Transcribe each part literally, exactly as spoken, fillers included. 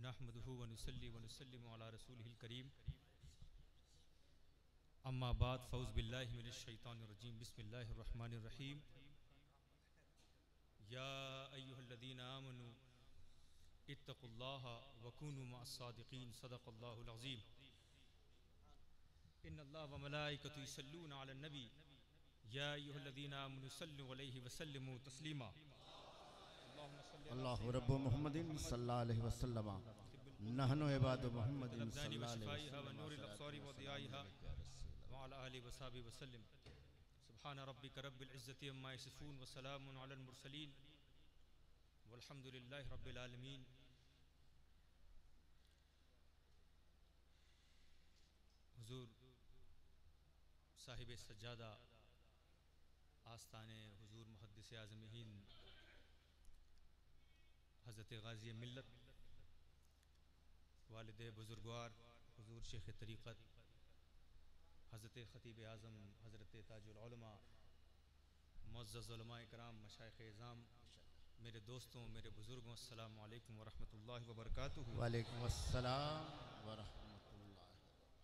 नहमदुहु व नुसल्ली व नुसल्लिमु अला रसूलिहिल करीम। अम्मा बाद फ़ौज़ बिल्लाहि मिनश शैतानिर रजीम। बिस्मिल्लाहिर रहमानिर रहीम। या अय्युहल्लज़ीना आमनू इत्तक़ुल्लाहा व कूनू मअस सादिक़ीन। सदक़ल्लाहुल अज़ीम। इन्नल्लाहा व मलाइकतहु युसल्लूना अलन नबी या अय्युहल्लज़ीना आमनू सल्लु अलैहि व सल्लिमू तस्लीमा। अल्लाहु रब्बु मुहम्मदिन सल्लल्लाहु अलैहि वसल्लम नहनु इबादु मुहम्मदिन सल्लल्लाहु अलैहि वसल्लम। सुब्हान रब्बिका रब्बिल इज़्ज़ति अम्मा यसिफून व सलामुन अलल मुरसलीन वल्हम्दुलिल्लाहि रब्बिल आलमीन। हुजूर साहिब सज्जादा आस्ताने हुजूर मुहद्दिस आज़म हिंद हज़रत गाज़ी मिल्लत वालिद बुजुर्गवार हुजूर शेख तरीक़त हज़रत ख़तीब आज़म हज़रत ताजुल उलमा मुअज़्ज़ज़ उलमाए कराम मशाइख़ इज़ाम, मेरे दोस्तों, मेरे बुज़ुर्गों, अस्सलामु अलैकुम व रहमतुल्लाहि व बरकातुहू। वालेकुम अस्सलाम व रहमतुल्लाह।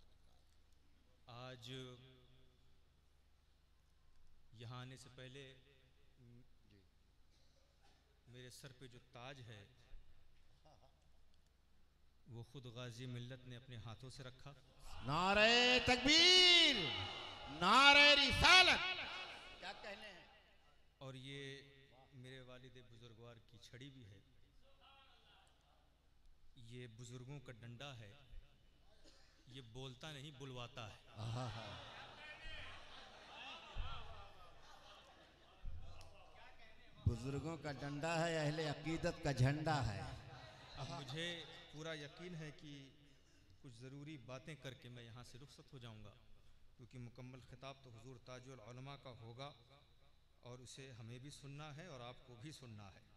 आज यहाँ आने से पहले मेरे सर पे जो ताज है वो खुद गाजी मिल्लत ने अपने हाथों से रखा। नारे तकबीर, नारे रिसालत, क्या कहने हैं। और ये मेरे वालिद बुजुर्गवार की छड़ी भी है। ये बुजुर्गों का डंडा है। ये बोलता नहीं, बुलवाता है। बुजुर्गों का डंडा है, अहले अकीदत का झंडा है। अब मुझे पूरा यकीन है कि कुछ ज़रूरी बातें करके मैं यहाँ से रुखसत हो जाऊँगा, क्योंकि मुकम्मल खिताब तो हुजूर ताजुल उलमा का होगा और उसे हमें भी सुनना है और आपको भी सुनना है।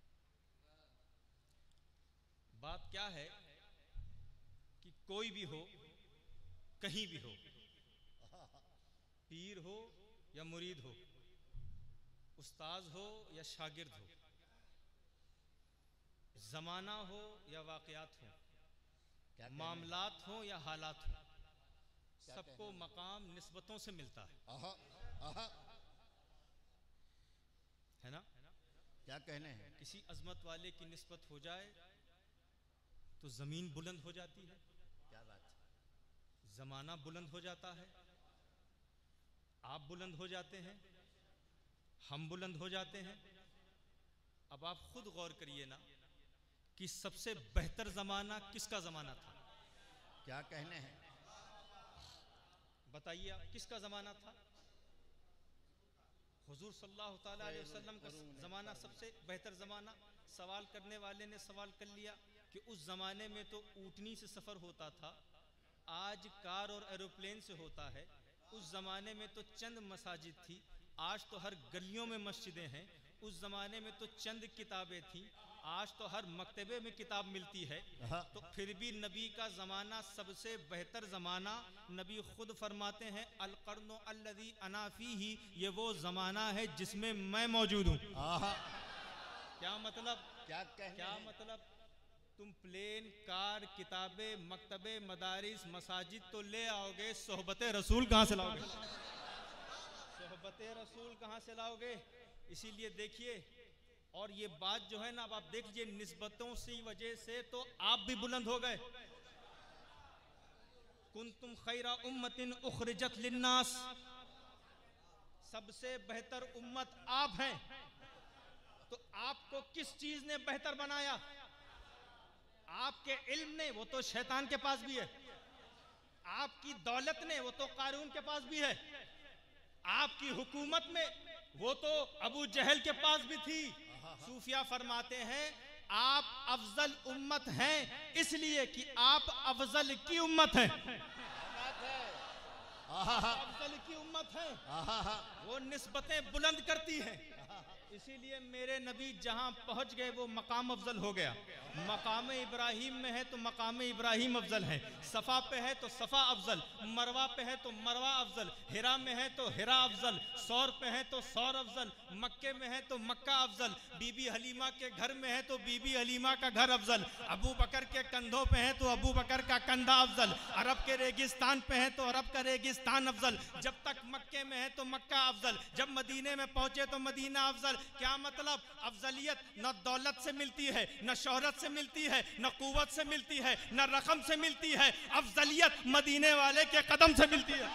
बात क्या है कि कोई भी हो, कहीं भी हो, पीर हो या मुरीद हो, उस्ताद हो या शागिर्द हो, ज़माना हो या वाक़यात हो, मामलात हो या हालात हो, सबको मकाम निस्बतों से मिलता है। आहा, आहा। है ना? क्या कहने हैं। किसी अजमत वाले की निस्बत हो जाए तो ज़मीन बुलंद हो जाती है। क्या बात है। ज़माना बुलंद हो जाता है, आप बुलंद हो जाते हैं, हम बुलंद हो जाते हैं। अब आप खुद गौर करिए ना कि सबसे बेहतर ज़माना किसका ज़माना था। क्या कहने हैं। बताइए आप, किसका ज़माना था। हुजूर सल्लल्लाहु ताला अलैहि वसल्लम का ज़माना सबसे बेहतर ज़माना। सवाल करने वाले ने सवाल कर लिया कि उस ज़माने में तो ऊँटनी से सफ़र होता था, आज कार और एरोप्लेन से होता है। उस ज़माने में तो चंद मसाजिद थी, आज तो हर गलियों में मस्जिदें हैं। उस ज़माने में तो चंद किताबें थीं, आज तो हर मकतबे में किताब मिलती है। तो फिर भी नबी का ज़माना सबसे बेहतर ज़माना। नबी खुद फरमाते हैं अल क़र्नु अल्लज़ी अना फ़ीही, ये वो ज़माना है जिसमें मैं मौजूद हूँ। क्या मतलब, क्या कहने क्या हैं। मतलब। तुम प्लेन, कार, किताबें, मकतबे, मदारिस, मसाजिद तो ले आओगे, सोहबते रसूल कहाँ से लाओगे। सोहबते रसूल कहाँ से लाओगे। इसीलिए देखिए, और ये बात जो है ना, अब आप देख लीजिए, निस्बतों से वजह से तो आप भी बुलंद हो गए। कुंतुम खैरा उम्मतिन उखरिजत लिन्नास, सबसे बेहतर उम्मत आप हैं। तो आपको किस चीज ने बेहतर बनाया। आपके इल्म ने, वो तो शैतान के पास भी है। आपकी दौलत ने, वो तो कारून के पास भी है। आपकी हुकूमत में, वो तो अबू जहल के पास भी थी। सूफिया फरमाते हैं आप अफजल उम्मत हैं इसलिए कि आप अफजल की उम्मत हैं। अफजल की उम्मत है, वो निस्बतें बुलंद करती हैं। इसीलिए मेरे नबी जहां पहुंच गए वो मकाम अफजल हो गया। मकाम इब्राहिम में है तो मकाम इब्राहिम अफजल है, सफ़ा पे है तो सफ़ा अफजल, मरवा पे है तो मरवा अफजल, हिरा में है तो हिरा अफजल, सौर पे है तो सौर अफजल, मक्के में है तो मक्का अफजल, बीबी हलीमा के घर में है तो बीबी हलीमा का घर अफजल, अबू बकर के कंधों पे है तो अबू बकर का कंधा अफजल, अरब के रेगिस्तान पे है तो अरब का रेगिस्तान अफजल, जब तक मक्के में है तो मक्का अफजल, जब मदीने में पहुंचे तो मदीना अफजल। क्या मतलब? अफजलियत न दौलत से मिलती है, न शोहरत से मिलती है, न कुव्वत से मिलती है, न रकम से मिलती है, अफजलियत मदीने वाले के कदम से मिलती है।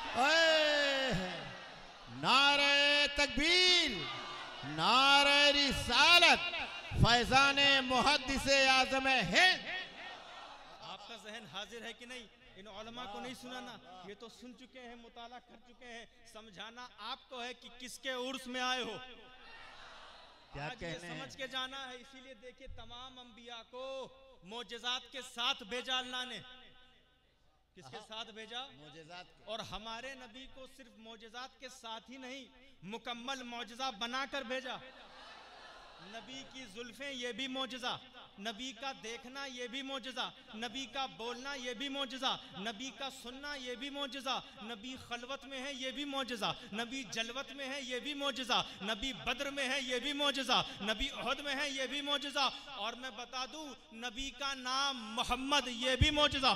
नारे तकबीर, नारे रिसालत, फैजाने मुहद्दिसे आज़म हिंद। आपका जहन हाजिर है कि नहीं? इन उलमा को नहीं सुनाना, ये तो सुन चुके हैं, मुताला कर चुके हैं। समझाना आपको है कि किसके उर्स में आए हो, क्या आज ये समझ के जाना है। इसीलिए देखिए तमाम अंबिया को मोजज़ात के साथ भेजा अल्लाह ने। किसके साथ भेजा? मोजज़ात। और हमारे नबी को सिर्फ मोजज़ात के साथ ही नहीं, मुकम्मल मोजज़ा बनाकर भेजा। नबी की जुल्फें ये भी मोजज़ा, नबी का देखना ये भी मोजज़ा, नबी का बोलना ये भी मोजज़ा, नबी का सुनना ये भी मोजज़ा, नबी खलवत में है ये भी मोजज़ा, नबी जलवत में है ये भी मोजज़ा, नबी बद्र में है ये भी मोजज़ा, नबी उहद में है ये भी मोजज़ा। और मैं बता दूं, नबी का नाम मोहम्मद ये भी मोजज़ा।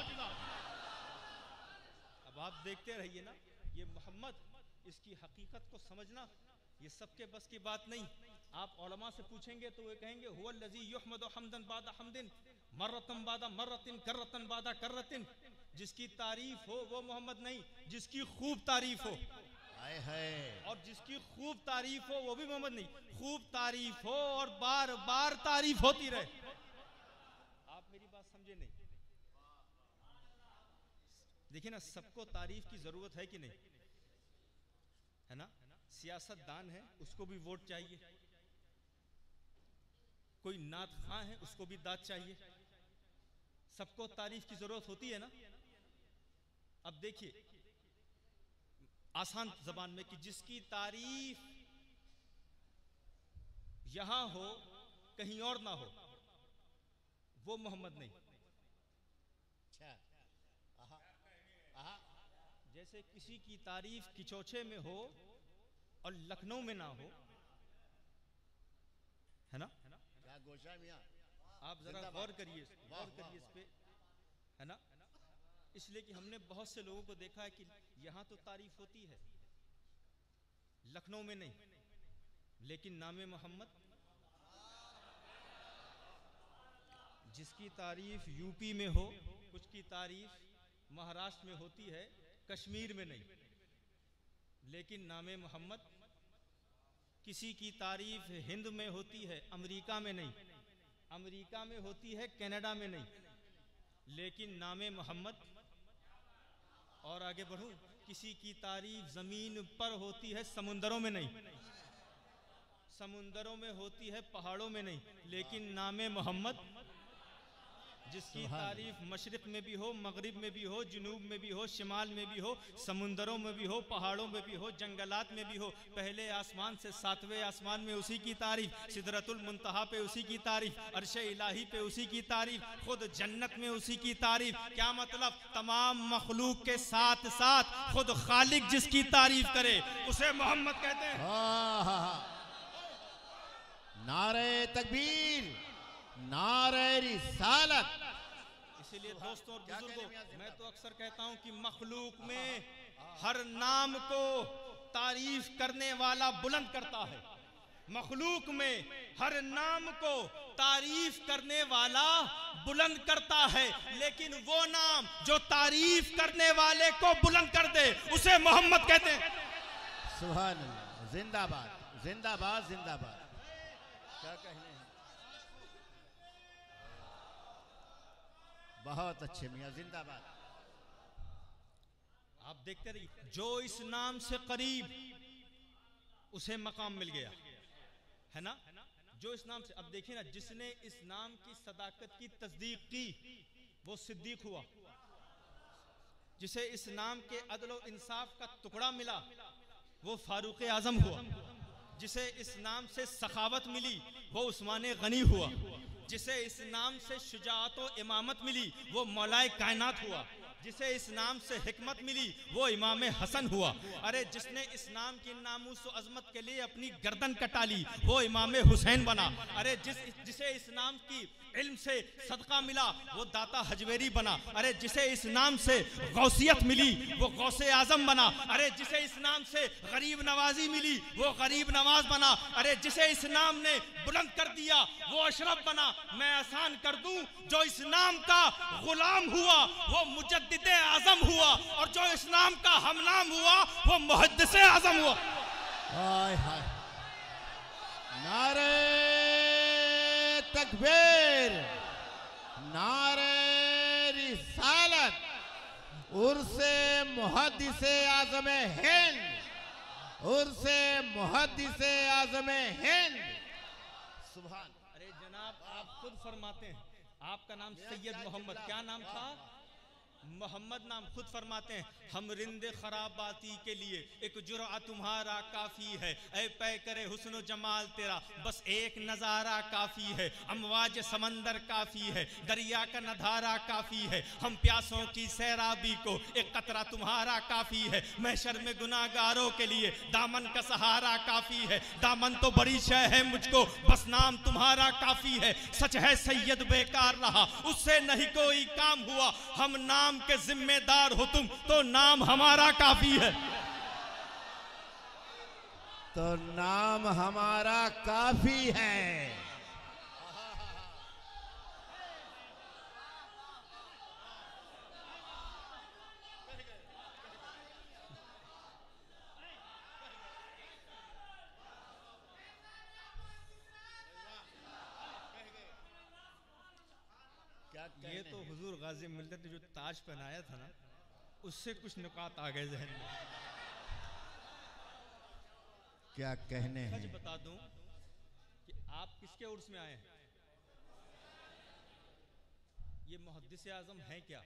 अब आप देखते रहिए ना, ये मोहम्मद, इसकी हकीकत को समझना ये सबके बस की बात नहीं। आप उलमा से पूछेंगे तो वे कहेंगे हुवल्लज़ी युहमदु हम्दन बादा हम्दिन, मर्रतन बादा मर्रतिन, कररतन बादा कररतिन। जिसकी तारीफ हो वो मोहम्मद नहीं, जिसकी खूब तारीफ हो। हाय हाय। और जिसकी खूब तारीफ हो वो भी मोहम्मद नहीं, खूब तारीफ हो और बार बार तारीफ होती रहे। आप मेरी बात समझे नहीं? देखिए ना, सबको तारीफ की जरूरत है कि नहीं, है ना? सियासतदान है, उसको भी वोट चाहिए, कोई नात खां है, उसको भी दाद चाहिए, सबको तारीफ की जरूरत होती है ना। अब देखिए आसान जबान में कि जिसकी तारीफ यहां हो कहीं और ना हो, वो मोहम्मद नहीं। जैसे किसी की तारीफ किचौछे में हो और लखनऊ में ना हो, है ना? क्या गोशा मियां, आप जरा गौर करिए, गौर करिए इस पे, है ना? इसलिए कि हमने बहुत से लोगों को देखा है कि यहां तो तारीफ होती है, लखनऊ में नहीं, लेकिन नामे मोहम्मद। जिसकी तारीफ यूपी में हो, कुछ की तारीफ महाराष्ट्र में होती है, कश्मीर में नहीं, लेकिन नामे मोहम्मद। किसी की तारीफ हिंद में होती है, अमेरिका में नहीं, अमेरिका में होती है, कनाडा में नहीं, लेकिन नामे मोहम्मद। और आगे बढ़ूं, किसी की तारीफ जमीन पर होती है, समुंदरों में नहीं, समुंदरों में होती है, पहाड़ों में नहीं, लेकिन नामे मोहम्मद। जिसकी तारीफ मशरिक में भी हो, मगरिब में भी हो, जुनूब में भी हो, शिमाल में भी हो, समुंदरों में भी हो, पहाड़ों में भी हो, जंगलात में भी हो, पहले आसमान से सातवें आसमान में उसी की तारीफ, सिदरतुल मुंतहा पे उसी की तारीफ, अर्शे इलाही पे उसी की तारीफ, खुद जन्नत में उसी की तारीफ। क्या मतलब? तमाम मखलूक के साथ साथ खुद खालिक जिसकी तारीफ करे उसे मोहम्मद कहते हैं। नारे तकबीर, नारे रिसालत। इसीलिए दोस्तों और बुजुर्गों, मैं तो अक्सर कहता हूं कि मखलूक में हर नाम को तारीफ करने वाला बुलंद करता है। मखलूक में हर नाम को तारीफ करने वाला बुलंद करता है, लेकिन वो नाम जो तारीफ करने वाले को बुलंद कर दे उसे मोहम्मद कहते हैं। सुभान अल्लाह, जिंदाबाद जिंदाबाद जिंदाबाद। क्या कहने हैं? बहुत अच्छे मियां, जिंदाबाद। आप देखते रहिए, जो इस नाम से करीब उसे मकाम मिल गया, है ना? जो इस नाम से, अब देखिए ना, जिसने इस नाम की सदाकत की तस्दीक की वो सिद्दीक हुआ, जिसे इस नाम के अदल और इंसाफ का टुकड़ा मिला वो फारूक आजम हुआ, जिसे इस नाम से सखावत मिली वो उस्मान गनी हुआ, जिसे इस नाम से शुजाअत व इमामत मिली वो मौलाए कायनात हुआ। जिसे इस नाम से हिकमत मिली वो इमाम हसन हुआ। अरे जिसने इस नाम की नामूस व अजमत के लिए अपनी गर्दन कटा ली वो इमाम हुसैन बना। अरे जिस जिसे इस नाम की इल्म से सदका मिला वो दाता हजवेरी बना। अरे जिसे इस नाम से गौसियत मिली वो गौसे आजम बना। अरे जिसे इस नाम से गरीब नवाजी मिली वो गरीब नवाज बना। अरे जिसे इस नाम ने बुलंद कर दिया वो अशरफ बना। मैं आसान कर दूं, जो इस नाम का गुलाम हुआ वो मुजद्दिद आजम हुआ, और जो इस नाम का हमनाम हुआ वो मुहद्दिस आजम हुआ। हाय हाय, नारे तकबीर, नारे रिसालत, उर्से मुहद्दिसे आज़म हिंद, उर्से मुहद्दिसे आज़म हिंद। सुभान। अरे जनाब आप खुद फरमाते हैं, आपका नाम सैयद मोहम्मद, क्या नाम था? मोहम्मद नाम। खुद फरमाते हैं हम रिंदे खराबाती के लिए एक जुरा तुम्हारा काफ़ी है। ऐ पै करे हुस्न जमाल तेरा बस एक नज़ारा काफ़ी है। अमवाज समंदर काफ़ी है, दरिया का नधारा काफ़ी है। हम प्यासों की सैराबी को एक कतरा तुम्हारा काफ़ी है। महशर में गुनाहगारों के लिए दामन का सहारा काफ़ी है। दामन तो बड़ी शय है मुझको, बस नाम तुम्हारा काफ़ी है। सच है सैयद बेकार रहा, उससे नहीं कोई काम हुआ। हम नाम के जिम्मेदार हो तुम, तो नाम हमारा काफी है। तो नाम हमारा काफी है। ये तो हुजूर गाजी मिल्लत ने जो ताज पहनाया था ना, उससे कुछ नुकात आ गए जहन में। क्या कहने हैं। सच बता दूं कि आप किसके उर्स में आए हैं? ये मुहद्दिस आजम है क्या?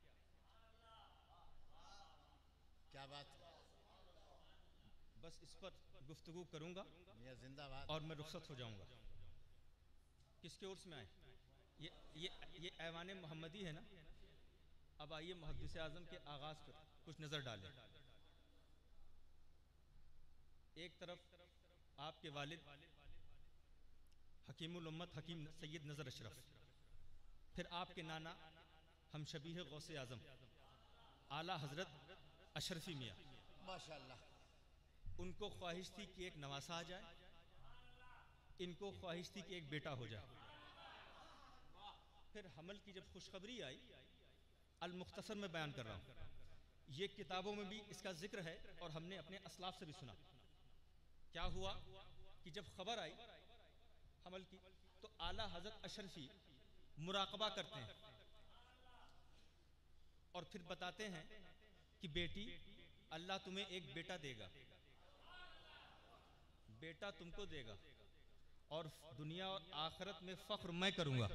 क्या बात है। बस इस पर गुफ्तगू करूंगा जिंदाबाद, और मैं रुखसत हो जाऊंगा। किसके उर्स में आए? ये ये ये ऐवान मोहम्मदी है ना। अब आइए मुहद्दिस आजम के आगाज पर कुछ नजर डालें। एक तरफ आपके वालिद हकीमुल उम्मत हकीम सैयद नजर अशरफ, फिर आपके नाना हम शबीह गौसे आजम आला हजरत अशरफी मियाँ, माशाअल्लाह। उनको ख्वाहिश थी कि एक नवासा आ जाए, इनको ख्वाहिश थी कि एक बेटा हो जाए। फिर हमल की जब खुशखबरी आई, अल मुख्तसर में बयान कर रहा हूँ, ये किताबों में भी इसका जिक्र है और हमने अपने असलाफ से भी सुना। क्या हुआ कि जब खबर आई हमल की, तो आला हजरत अशरफी मुराकबा करते हैं और फिर बताते हैं कि बेटी, अल्लाह तुम्हें एक बेटा देगा, बेटा तुमको देगा और दुनिया और आखिरत में फख्र मैं करूंगा।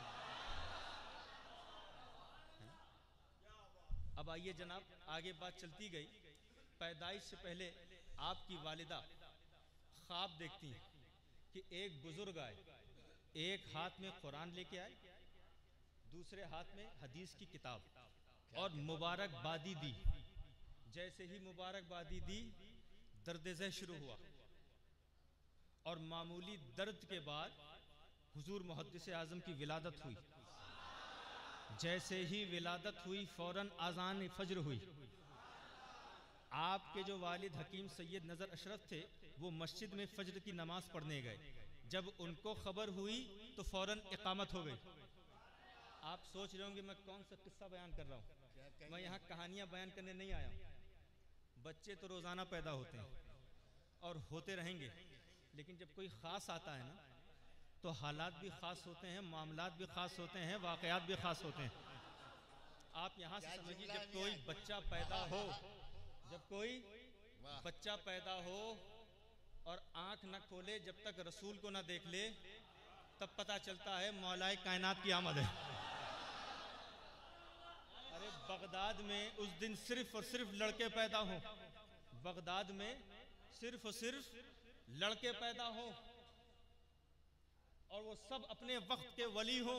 अब आइए जनाब, आगे बात चलती गई। पैदाइश से पहले आपकी वालिदा ख्वाब देखती हैं कि एक बुजुर्ग आए, एक हाथ में कुरान लेके आए, दूसरे हाथ में हदीस की किताब, और मुबारकबादी दी। जैसे ही मुबारकबादी दी, दर्द ज़ह शुरू हुआ और मामूली दर्द के बाद हुजूर मुहद्दिस आज़म की विलादत हुई। जैसे ही विलादत हुई फौरन आज़ान फज्र हुई। आपके जो वालिद हकीम सैयद नज़र अशरफ थे वो मस्जिद में फज्र की नमाज पढ़ने गए। जब उनको खबर हुई तो फौरन इकामत हो गई। आप सोच रहे होंगे मैं कौन सा किस्सा बयान कर रहा हूँ। मैं यहाँ कहानियाँ बयान करने नहीं आया हूँ। बच्चे तो रोज़ाना पैदा होते हैं और होते रहेंगे, लेकिन जब कोई ख़ास आता है ना तो हालात भी ख़ास होते हैं, मामलात भी ख़ास होते हैं, वाक़यात भी ख़ास होते हैं। आप यहाँ से समझिए, जब कोई बच्चा पैदा हो जब कोई बच्चा पैदा हो और आँख न खोले जब तक रसूल को न देख ले, तब पता चलता है मौलाए कायनात की आमद है। अरे बगदाद में उस दिन सिर्फ और सिर्फ लड़के पैदा हों, बगदाद में सिर्फ और सिर्फ लड़के पैदा हों, और वो सब अपने वक्त के वली हों,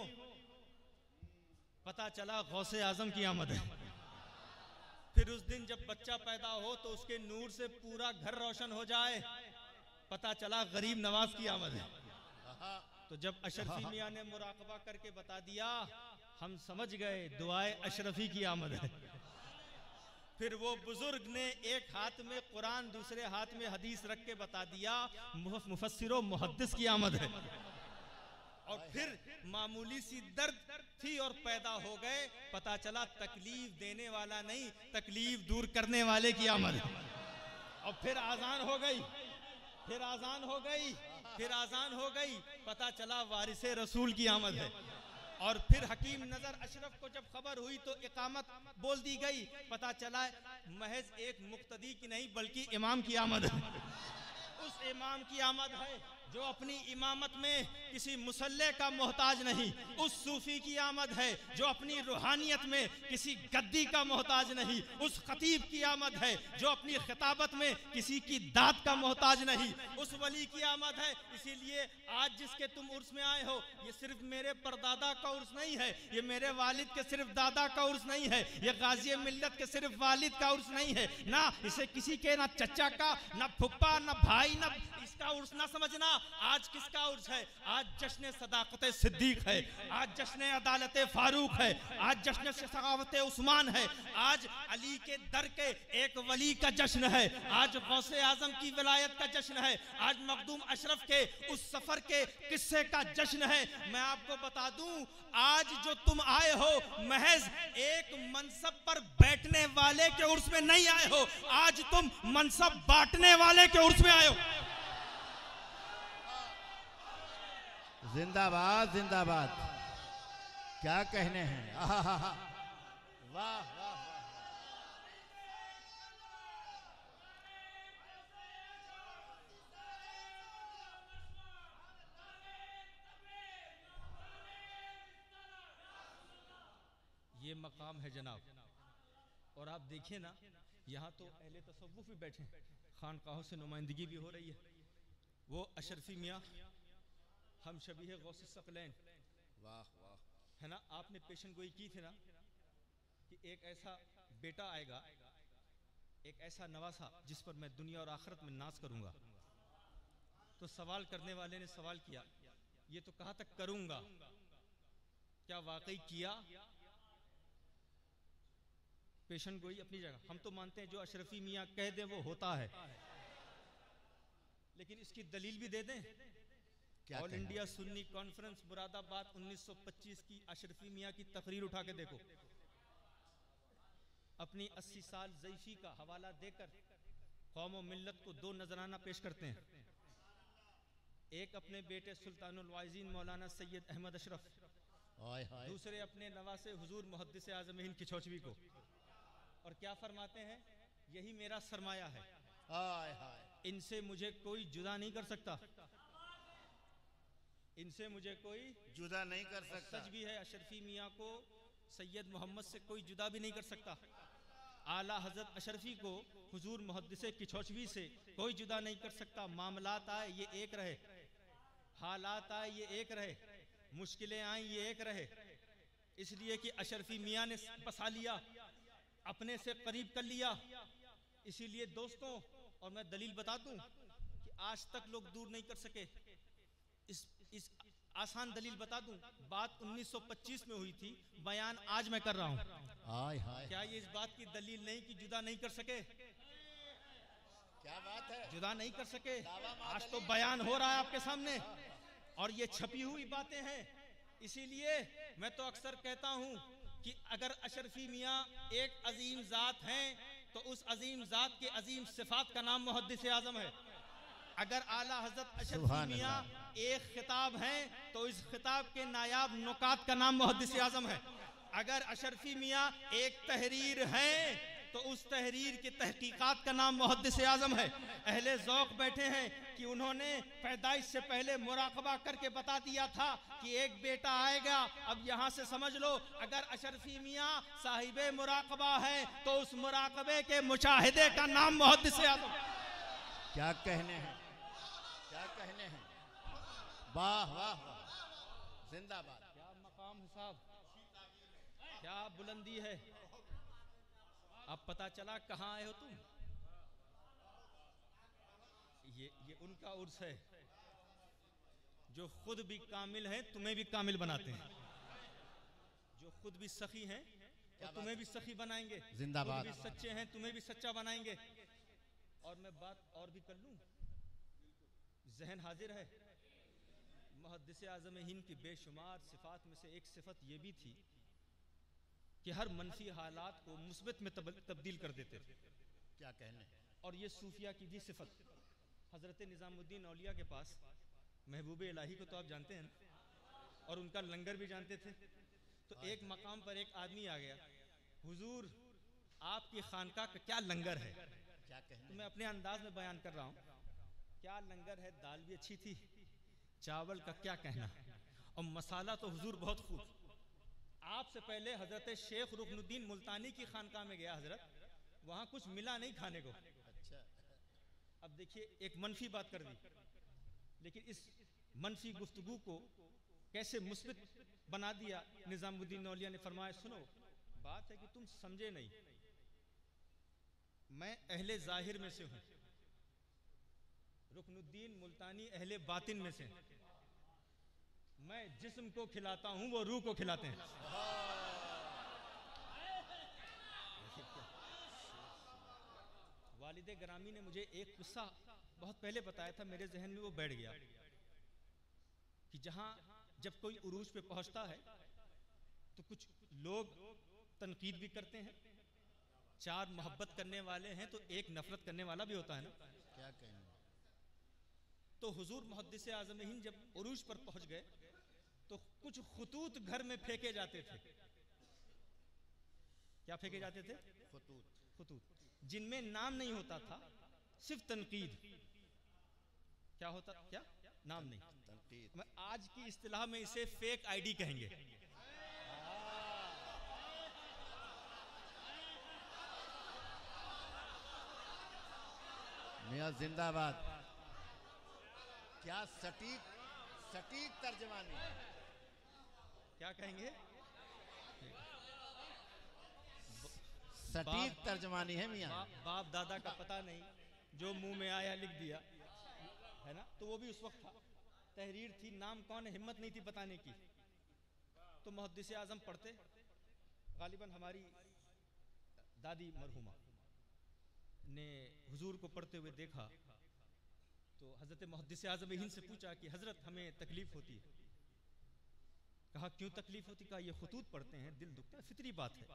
पता चला गौसे आजम की आमद है। फिर उस दिन जब बच्चा पैदा हो तो उसके नूर से पूरा घर रोशन हो जाए, पता चला गरीब नवाज की आमद है। तो जब अशरफी मियाँ ने मुराकबा करके बता दिया, हम समझ गए दुआए अशरफी की आमद है। फिर वो बुजुर्ग ने एक हाथ में कुरान दूसरे हाथ में हदीस रख के बता दिया, मुफस्सिर व मुहद्दिस की आमद है। और फिर मामूली सी दर्द थी और पैदा हो गए, पता चला तकलीफ देने वाला नहीं, तकलीफ दूर करने वाले की आमद है। और फिर आजान हो गई, फिर आजान हो गई, फिर आजान हो गई, पता चला वारिसे रसूल की आमद है। और फिर हकीम नजर अशरफ को जब खबर हुई तो इकामत बोल दी गई, पता चला महज एक मुक्तदी की नहीं बल्कि इमाम की आमद है। उस इमाम की आमद है जो अपनी इमामत में किसी मुसल्ले का मोहताज नहीं। उस सूफी की आमद है जो अपनी रूहानियत में किसी गद्दी का मोहताज नहीं। उस खतीब की आमद है जो अपनी खिताबत में किसी की दाद का मोहताज नहीं। उस वली की आमद है। इसीलिए आज जिसके तुम उर्स में आए हो, ये सिर्फ मेरे परदादा का उर्स नहीं है, ये मेरे वालिद के सिर्फ दादा का उर्स नहीं है, ये गाजी मिल्लत के सिर्फ वालिद का उर्स नहीं है। ना इसे किसी के ना चचा का, ना फुप्पा, ना भाई, ना इसका उर्स ना समझना। आज किसका उर्स है? आज जश्न सदाकत सिद्दीक है, आज जश्न अदालत फारूक है, आज जश्न सखावत उस्मान है, आज अली के दर के एक वली का जश्न है, आज गौसे आजम की विलायत का जश्न है, आज मखदूम अशरफ के उस सफर के किस्से का जश्न है। मैं आपको बता दूं, आज जो तुम आए हो महज एक मनसब पर बैठने वाले के उर्स में नहीं आए हो, आज तुम मनसब बांटने वाले के उर्स में आए हो। जिंदाबाद जिंदाबाद, क्या कहने हैं। वाह वाह वाह। ये मकाम है जनाब। और आप देखिए ना, यहाँ तो अहले तसव्वुफ भी बैठे, खानकाहों से नुमाइंदगी भी हो रही है। वो अशरफी मियाँ हम शबीह गौसे सकलैन, वाह वाह, है ना। आपने पेशन गोई की थी ना कि एक ऐसा बेटा आएगा, एक ऐसा नवासा जिस पर मैं दुनिया और आखिरत में नाज करूंगा। तो सवाल करने वाले ने सवाल किया, ये तो कहाँ तक करूंगा, क्या वाकई किया? पेशन गोई अपनी जगह, हम तो मानते हैं जो अशरफी मियाँ कह दे वो होता है, लेकिन इसकी दलील भी दे दें। All India Sunni conference Moradabad उन्नीस सौ पच्चीस की अशरफी मियाँ की तकरीर उठा के देखो। अपनी अस्सी साल ज़ईफ़ी का हवाला देकर कौम और मिल्लत को दो नजराना पेश करते हैं। एक अपने बेटे सुल्तानुल वाइज़ीन मौलाना सैयद अहमद अशरफ, दूसरे अपने नवासे हुजूर मुहद्दिस आज़म हिंद किछोचवी को। और क्या फरमाते हैं? यही मेरा सरमाया है, इनसे मुझे कोई जुदा नहीं कर सकता, इनसे मुझे कोई जुदा नहीं कर सकता। सच भी है, अशरफी मियाँ को सैयद मोहम्मद से कोई जुदा भी नहीं कर सकता। आला हजरत अशरफी को हुजूर मुहद्दिस किछोचवी से कोई जुदा नहीं कर सकता। मामलात आए ये एक रहे, हालात आए ये एक रहे, मुश्किलें आई ये एक रहे। इसलिए कि अशरफी मियाँ ने बसा लिया, अपने से करीब कर लिया। इसीलिए दोस्तों, और मैं दलील बता दूं कि आज तक लोग दूर नहीं कर सके। इस इस आसान दलील बता दूं, बात उन्नीस सौ पच्चीस में हुई थी, बयान आज मैं कर रहा हूं। हाय हाय, क्या ये इस बात की दलील नहीं कि जुदा नहीं कर सके? क्या बात है, जुदा नहीं कर सके। आज तो बयान हो रहा है आपके सामने, और ये छपी हुई बातें हैं। इसीलिए मैं तो अक्सर कहता हूं कि अगर अशरफी मियाँ एक अजीम जात हैं तो उस अजीम जात के अजीम सिफात का नाम मुहद्दिस आजम है। अगर आला हजरत अशरफी मियाँ एक खिताब हैं तो इस खिताब के नायाब नुकात का नाम मुहद्दिस आजम है। अगर अशरफी मियाँ एक तहरीर हैं तो उस तहरीर की तहकीकात का नाम मुहद्दिस आजम है। अहले ज़ौक़ बैठे हैं कि उन्होंने पैदाइश से पहले मुराकबा करके बता दिया था कि एक बेटा आएगा। अब यहाँ से समझ लो, अगर अशरफी मियाँ साहिबे मुराकबा है तो उस मुराकबे के मुशाहिदे का नाम मुहद्दिस आजम। क्या कहने हैं, क्या कहने हैं, वाह वाह वाह। जिंदाबाद। क्या मकाम हिसाब, क्या बुलंदी है। अब पता चला कहाँ आए हो तुम। ये ये उनका उर्स है जो खुद भी कामिल हैं, तुम्हें भी कामिल बनाते हैं। जो खुद भी सखी हैं तो तुम्हें भी सखी बनाएंगे। जिंदाबाद। खुद भी सच्चे हैं, तुम्हें भी सच्चा बनाएंगे। और मैं बात और भी कर लूं, जहन हाजिर है। मुहद्दिस आज़म हिंद की बेशुमार सिफात में से एक सिफत ये भी थी कि हर मनफी हालात को मुस्बत में तब्दील कर देते थे। क्या कहने। और ये सूफिया की भी सिफत। हजरत निज़ामुद्दीन औलिया के पास महबूब इलाही को तो आप जानते हैं ना, और उनका लंगर भी जानते थे। तो एक मकाम पर एक आदमी आ गया, हुजूर आपकी खानका का क्या लंगर है। क्या कहने। तो मैं अपने अंदाज में बयान कर रहा हूँ, क्या लंगर है। दाल भी अच्छी थी, चावल का क्या कहना, और मसाला तो हुजूर बहुत खूब। आपसे पहले हजरत शेख रुकनुद्दीन मुल्तानी की खानका में गया हजरत, वहां कुछ मिला नहीं खाने को। अच्छा। अब देखिए एक मनफी बात कर दी, लेकिन इस मनफी गुफ्तगू को कैसे मुस्बित बना दिया निजामुद्दीन औलिया ने। फरमाया सुनो, बात है कि तुम समझे नहीं, मैं अहले जाहिर में से हूं, रुकनुद्दीन मुल्तानी अहले बातिन में से। मैं जिस्म को खिलाता हूं, वो रूह को खिलाते हैं। वालिदे ग्रामी ने मुझे एक किस्सा बहुत पहले बताया था, मेरे जहन में वो बैठ गया कि जहां जब कोई उरूज पे पहुंचता है तो कुछ लोग तनकीद भी करते हैं। चार मोहब्बत करने वाले हैं तो एक नफरत करने वाला भी होता है ना। क्या कहने। तो हुजूर मुहद्दिस आज़म हिंद जब उरूज पर पहुंच गए तो कुछ खुतूत घर में फेंके जाते थे। क्या फेंके जाते थे। खुतूत। खुतूत जिनमें नाम नहीं होता था, सिर्फ तनकीद। क्या होता, क्या नाम नहीं, तनकीद। मैं आज की इस्तिलाह में इसे फेक आईडी कहेंगे। मियां जिंदाबाद। क्या सटीक सटीक तर्जमानी। क्या कहेंगे। सटीक तर्जमानी है मियां। बाप, बाप दादा का पता नहीं, जो मुंह में आया लिख दिया है ना। तो वो भी उस वक्त था, तहरीर थी, नाम कौन है, हिम्मत नहीं थी बताने की। तो मुहद्दिस आज़म पढ़ते, गालिबन हमारी दादी मरहुमा ने हुजूर को पढ़ते हुए देखा तो हजरत मुहद्दिस आज़म हिंद से पूछा कि हजरत हमें तकलीफ होती है। कहा क्यों तकलीफ होती। कहा ये खुतूत पढ़ते हैं, दिल दुखता है, फितरी बात है।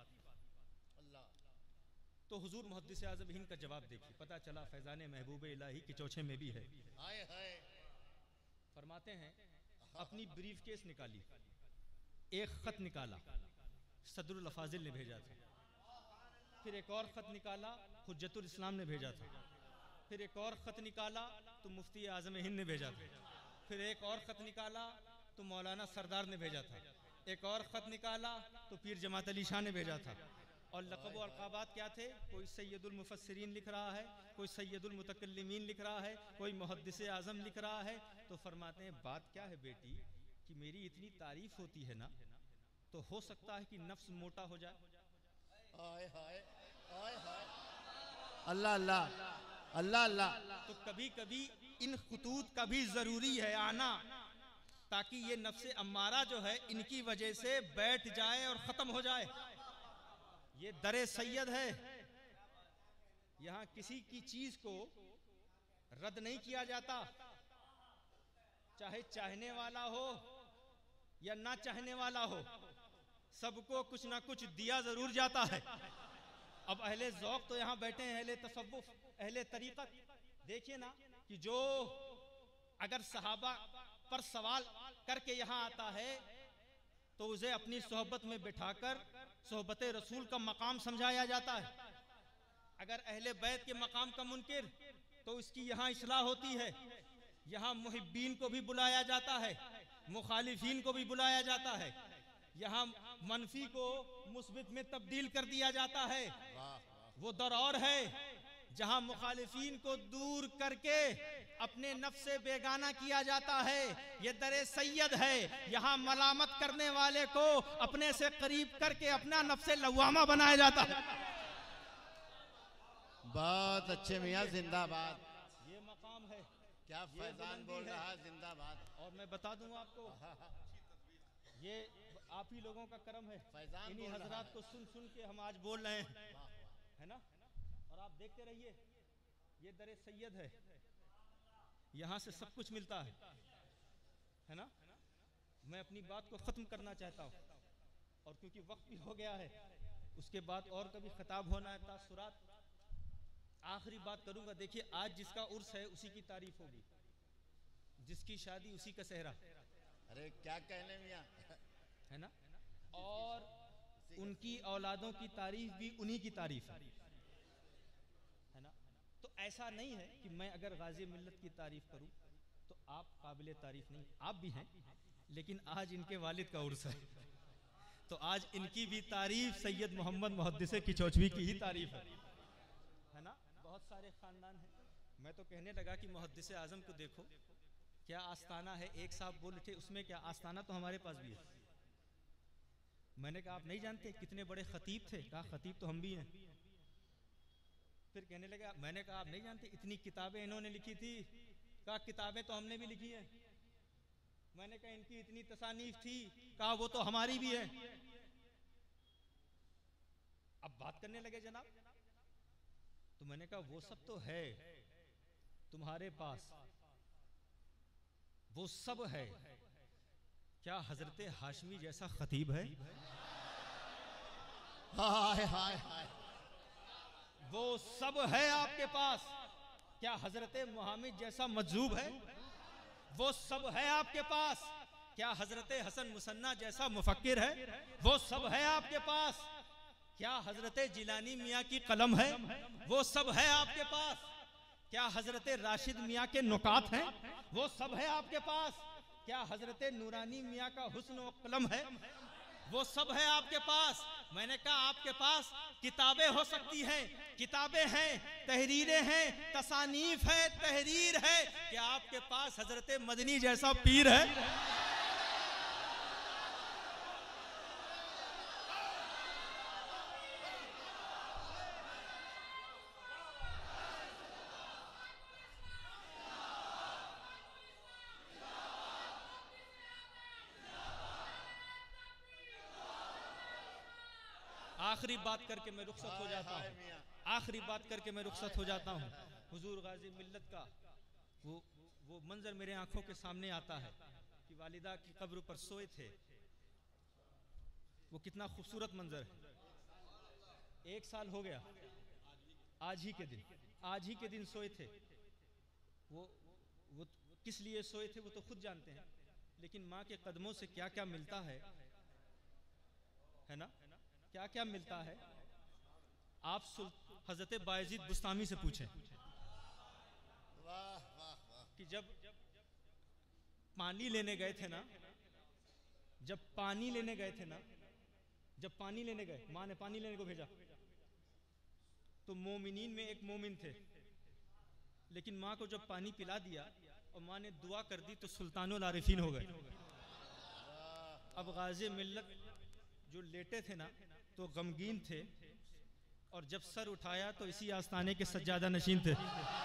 तो हुजूर मुहद्दिस आज़म हिंद का जवाब देखिए, पता चला फैजान महबूब इलाही के चौछे में भी है। हाय हाय। फरमाते हैं अपनी ब्रीफ केस निकाली, एक खत निकाला, सदरुल अफाजिल ने भेजा था। फिर एक और खत निकाला, हुज्जतुल इस्लाम ने भेजा था। फिर एक और खत निकाला तो मुफ्ती आज़म हिंद ने भेजा था। फिर एक और खत निकाला तो मौलाना सरदार ने भेजा था। एक और खत निकाला तो पीर जमात अली शाह ने भेजा था। और लक़ब व अलक़ाबात क्या थे, कोई सैयदुल मुफस्सिरीन लिख रहा है, कोई सैयदुल मुतकल्लिमीन लिख रहा है, कोई मुहद्दिस आज़म लिख रहा है। तो फरमाते हैं बात क्या है बेटी कि मेरी इतनी तारीफ होती है ना, तो हो सकता है कि नफ्स मोटा हो जाए। हाय हाय हाय हाय। अल्लाह अल्लाह अल्लाह अल्लाह। तो कभी कभी इन खुतूत का भी जरूरी है आना, ताकि ये नफ्स अम्मारा जो है इनकी वजह से बैठ जाए और खत्म हो जाए। ये दरे सैयद है, यहां किसी की चीज को रद्द नहीं किया जाता, चाहे चाहने वाला हो या ना चाहने वाला हो, सबको कुछ ना कुछ दिया जरूर जाता है। अब अहले ज़ौक़ तो यहां बैठे हैं, अहले तसव्वुफ़, अहले तरीक़त, देखिए ना कि जो अगर सहाबा पर सवाल करके यहां आता है तो उसे अपनी सोहबत में बिठाकर सोहबत रसूल का मकाम समझाया जाता है। अगर अहले बैत के मकाम का मुनकिर तो इसकी यहाँ इस्लाह होती है। यहाँ मुहिब्बीन को भी बुलाया जाता है, मुखालिफीन को भी बुलाया जाता है। यहाँ मनफी को मुस्बित में तब्दील कर दिया जाता है। वो दौर और है जहाँ मुखालिफीन को दूर करके अपने नफ्स से बेगाना किया जाता है। ये दरे सैयद है, यहाँ मलामत करने वाले को अपने से करीब करके अपना नफ्स लवामा बनाया जाता है। बहुत अच्छे मियाँ, जिंदाबाद। ये मकाम है, क्या फैजान बोल रहा है, जिंदाबाद। और मैं बता दूंगा आपको, ये आप ही लोगों का करम है, इन्हीं हजरात को सुन सुन के हम आज बोल रहे हैं, है ना। और आप देखते रहिए, ये दरे सैयद है, यहाँ से सब कुछ मिलता है, है ना। मैं अपनी बात को खत्म करना चाहता हूँ, और क्योंकि वक्त भी हो गया है, उसके बाद और कभी खिताब होना है तासुरात। आखिरी बात करूंगा, देखिए आज जिसका उर्स है उसी की तारीफ होगी, जिसकी शादी उसी का सेहरा। अरे क्या कहने मियाँ, है ना। और उनकी औलादों की तारीफ भी उन्हीं की तारीफ है, है ना। तो ऐसा नहीं है कि मैं अगर गाजी मिल्लत की तारीफ करूं तो आप काबिल तारीफ नहीं, आप भी हैं, लेकिन आज इनके वालिद का उर्स है, तो आज इनकी भी तारीफ सैयद मोहम्मद मुहद्दिस किचौचवी की ही तारीफ है, है ना। बहुत सारे खानदान हैं। मैं तो कहने लगा कि मुहद्दिस आजम को देखो, क्या आस्ताना है। एक साहब बोल उठे, उसमें क्या आस्ताना तो हमारे पास भी है। मैंने कहा आप नहीं जानते कितने बड़े खतीब थे, कहा खतीब तो हम भी हैं। फिर कहने लगा, मैंने कहा आप नहीं जानते इतनी किताबें इन्होंने लिखी थी, कहा किताबें तो हमने भी लिखी हैं। मैंने कहा इनकी इतनी तसानीफ थी, कहा वो तो हमारी भी है। अब बात करने लगे जनाब, तो मैंने कहा वो सब तो है तुम्हारे पास, वो सब है, क्या हजरत हाशमी जैसा खतीब है? हाय हाय हाय। वो सब है आपके पास, क्या हजरत मुहम्मद जैसा मजूब है? वो सब है आपके पास, क्या हजरत हसन मुसन्ना जैसा मुफक्किर है? वो सब है आपके पास, क्या हजरत जिलानी मियाँ की कलम है? वो सब है आपके पास, क्या हजरत राशिद मियाँ के नुकात हैं? वो सब है आपके पास, क्या हजरत नूरानी मियाँ का हुस्न व कलम है? वो सब है आपके पास। मैंने कहा आपके पास किताबें हो सकती हैं, किताबें हैं, तहरीरें हैं, तसानीफ है, तहरीर है, क्या आपके पास हजरत मदनी जैसा पीर है? आखिरी बात करके मैं रुखसत हो जाता हूँ, आखिरी बात करके मैं रुखसत हो जाता हूँ। हुजूर गाजी मिल्लत का वो वो मंजर मेरे आंखों के सामने आता है कि वालिदा की कब्र पर सोए थे। वो कितना खूबसूरत मंजर है। एक साल हो गया, आज ही के दिन, आज ही के दिन सोए थे। वो वो किस लिए सोए थे वो तो खुद जानते हैं, लेकिन माँ के कदमों से क्या क्या मिलता है, है ना, क्या क्या मिलता है। आप हजरत बायजीद बुस्तामी से पूछें कि जब पानी लेने गए थे ना, जब पानी लेने गए थे ना, जब पानी लेने गए, माँ ने पानी लेने को भेजा, तो मोमिनीन में एक मोमिन थे, लेकिन माँ को जब पानी पिला दिया और माँ ने दुआ कर दी तो सुल्तानुल आरिफीन हो गए। अब गाजी मिल्लत जो लेटे थे ना तो गमगीन थे, और जब सर उठाया तो इसी आस्थाने के सज्जादा नशीन थे।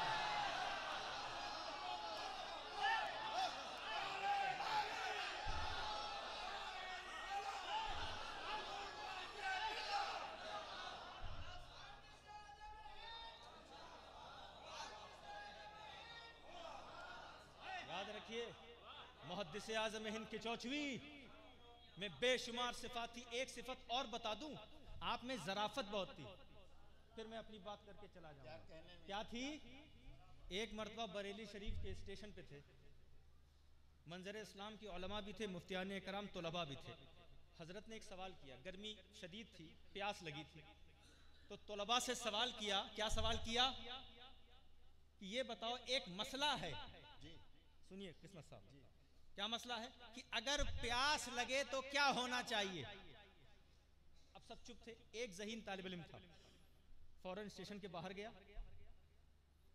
याद रखिए, मुहद्दिस आज़म हिंद किचौचवी में बेशुमार सिफात थी। एक सिफत और बता दूं, आप में जराफत बहुत थी, फिर मैं अपनी बात करके चला जाऊंगा। क्या थी? एक मरतबा बरेली शरीफ के स्टेशन पे थे, मंजर इस्लाम की उलमा भी थे, मुफ्तियान इकराम तलबा भी थे। हजरत ने एक सवाल किया, गर्मी शदीद थी, प्यास लगी थी, तो तलबा से सवाल किया। क्या सवाल किया कि ये बताओ एक मसला है, सुनिए किस्मत साहब, क्या मसला है कि अगर प्यास लगे तो क्या होना चाहिए। अब सब चुप थे। एक ज़हीन तालिब इल्म था, फौरन स्टेशन के बाहर गया,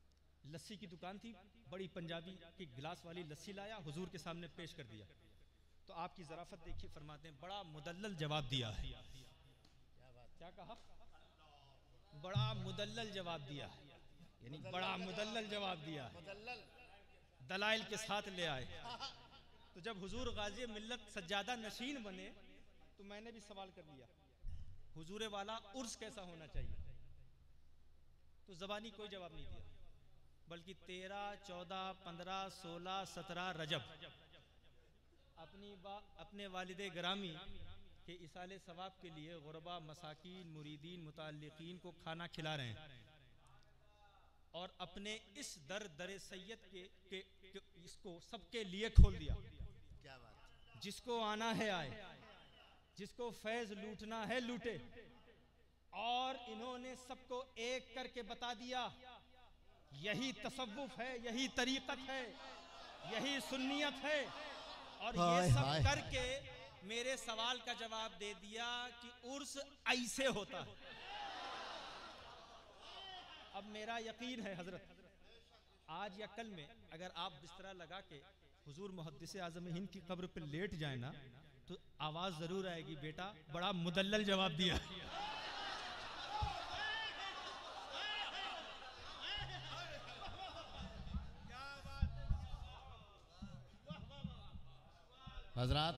लस्सी की दुकान थी, बड़ी पंजाबी की गिलास वाली लस्सी लाया, हुजूर के सामने पेश कर दिया। तो आपकी ज़राफ़त देखिए, फरमाते हैं बड़ा मुदल्लल जवाब दिया है। क्या कहा? बड़ा मुदल्लल जवाब दिया है, यानी बड़ा मुदल्लल जवाब दिया है, दलाइल के साथ ले आए। तो जब हुजूर गाज़ी मिल्लत सज्जादा नशीन बने तो मैंने भी सवाल कर लिया, हुजूर वाला उर्स कैसा होना चाहिए? तो ज़बानी कोई जवाब नहीं दिया, बल्कि तेरह चौदह पंद्रह सोलह सत्रह रजब अपनी बा अपने वालिदे ग्रामी के इसाले सवाब के लिए गुरबा, मसाकीन, मुरीदीन, मुताल्लिकीन को खाना खिला रहे हैं, और अपने इस दर दर सैयद के, के, के इसको सबके लिए खोल दिया। क्या बात। जिसको आना है आए, जिसको फैज लूटना है लूटे। और इन्होंने सबको एक करके बता दिया, यही तसव्वुफ है, यही तरीक़त है, यही सुन्नियत है। और ये सब करके मेरे सवाल का जवाब दे दिया कि उर्स ऐसे होता है। अब मेरा यकीन है हजरत, आज या कल में अगर आप बिस्तरा लगा के हुजूर मुहद्दिस आज़म हिंद की कब्र पे लेट जाए ना, तो आवाज जरूर आएगी, बेटा बड़ा मुदल्लल जवाब दिया। हजरात